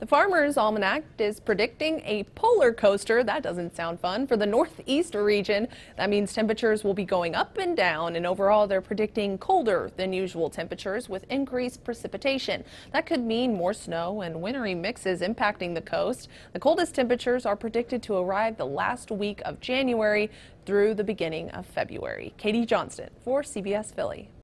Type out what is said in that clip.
The Farmers Almanac is predicting a polar coaster. That doesn't sound fun for the northeast region. That means temperatures will be going up and down, and overall they're predicting colder than usual temperatures with increased precipitation. That could mean more snow and wintry mixes impacting the coast. The coldest temperatures are predicted to arrive the last week of January through the beginning of February. Katie Johnston for CBS Philly.